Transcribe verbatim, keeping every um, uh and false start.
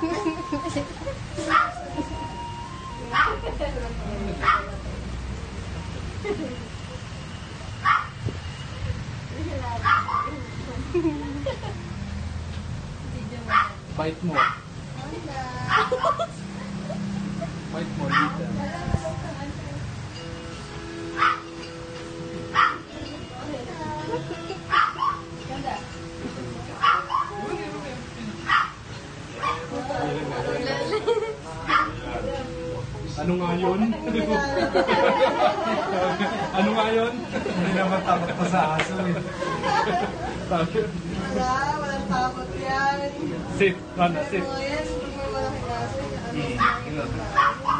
Bite mo. Bite mo, Lita. Ano nga yun? Ano nga yun? Hindi naman takot pa sa aso eh. Wala, walang takot yan. Safe, Rana, safe. Ano yan? Kung may malaking aso, ano Hmm. yan?